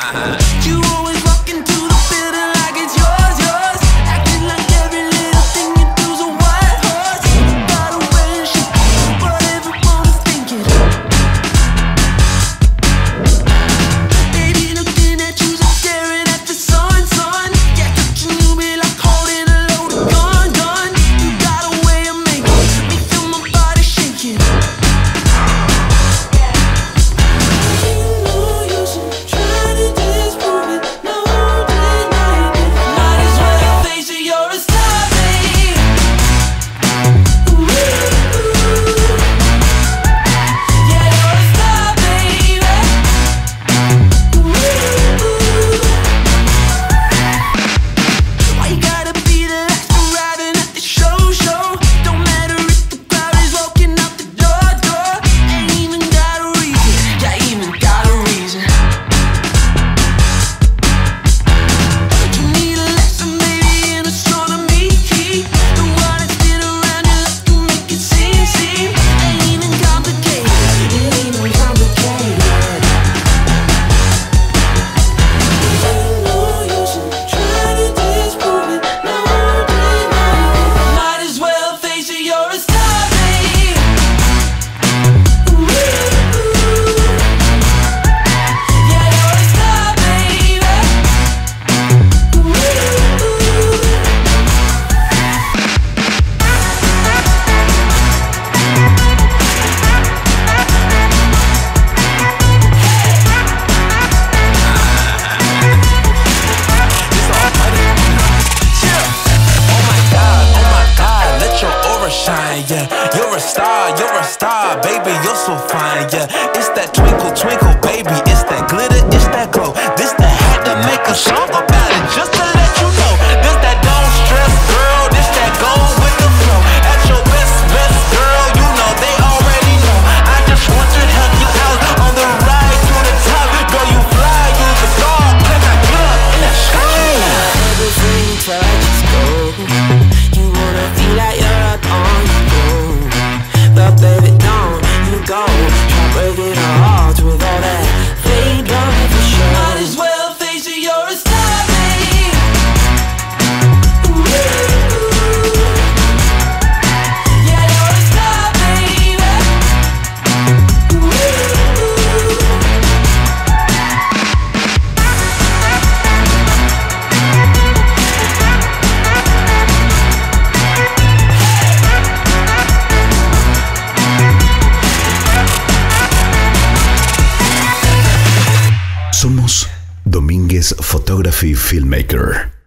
You always walk into the building like it's yours, yours. Acting like every little thing you do's a white horse. Got away and shit, what everyone is thinking. Baby looking at you, so staring at the sun, sun. Yeah, touching you be like holding a loaded gun, gun. You got a way of making me feel my body shaking. Yeah, you're a star, baby, you're so fine, yeah. It's that twinkle, twinkle, baby, it's that glitter, it's that glow. This that had to make a song about it, just to let you know. This that don't stress, girl, this that go with the flow. At your best, best, girl, you know they already know. I just want to help you out on the ride to the top. Girl, you fly, you the star, can I get up in the sky? Everything you touch is gold. You wanna feel like you're up on your own, but baby, don't you go try breaking our hearts with all that fake love for sure. Might as well face it, you're a star, babe. Yeah, you're a star, baby. Somos Domínguez Photography Filmmaker.